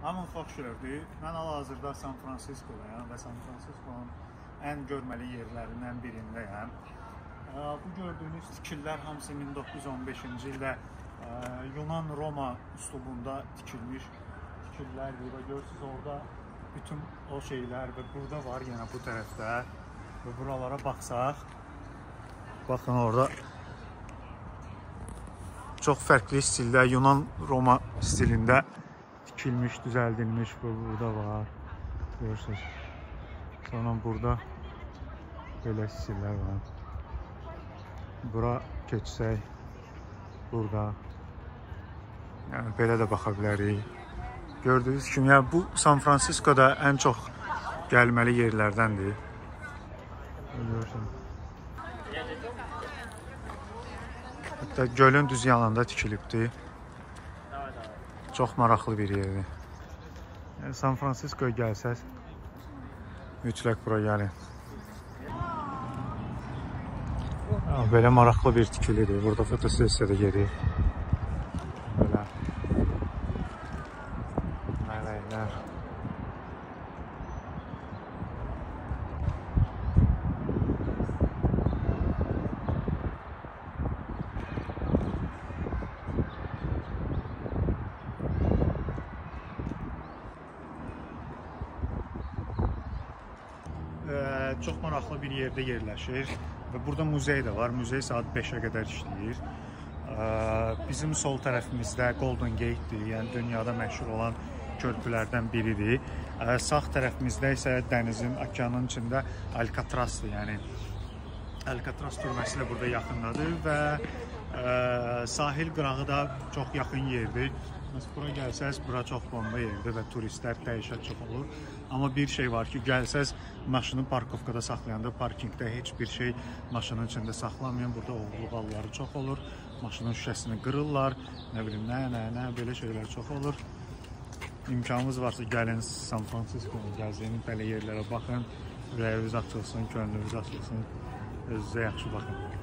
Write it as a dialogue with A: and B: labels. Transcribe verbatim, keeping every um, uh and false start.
A: Hamın xoş gördük. Mən hal-hazırda San Francisco'dayım və San Francisco'nun ən görməli yerlərindən birindəyəm. Bu gördüyünüz tikillər hamısı min doqquz yüz on beşinci ildə Yunan-Roma üslubunda tikilmiş tikillərdir və görürsünüz orada bütün o şeylər və burada var yenə bu tərəfdə və buralara baxsaq, baxın orada çox fərqli stildə Yunan-Roma stilində tikilmiş, düzəldilmiş bu burada var. Görürsünüz. Sonra burada belə stillər var. Bura keçsək, burada yəni belə də baxa bilərik. Gördüyünüz kimi, yəni bu San Francisco'da ən çox gəlməli yerlərdəndir. Görürsünüz. Hətta gölün düz yanında tikilibdir. Çox maraqlı bir yerdir. Yəni San Francisco'ya gəlsəz, mütləq bura gəlin. Belə maraqlı bir tikilidir. Burada fotosessiya da gedir. Belə mələklər. Çox maraqlı bir yerdə yerləşir və burada muzey də var. Muzey saat beşə qədər işləyir. Bizim sol tərəfimizdə Golden Gate-dir, yəni dünyada məşhur olan körpülərdən biridir. Sağ tərəfimizdə isə dənizin, okeanın içində Alcatrazdır, yəni Alcatraz türməsi də burada yaxındadır və sahil qırağı da çox yaxın yerdir. Bura gəlsəz, bura çox bomba yerdir və turistlər dəyişət çox olur. Amma bir şey var ki, gəlsəz, maşını parkovkada saxlayanda, parkingdə heç bir şey maşının içində saxlamayın. Burada oğurluq halları çox olur. Maşının şüşəsini qırırlar. Nə bilim, nə, nə, nə, belə şeylər çox olur. İmkanınız varsa gəlin San Francisco'ya gəzin, belə yerlərə baxın. Ürəyiniz açılsın, könlünüz açılsın. Özünüzə yaxşı baxın.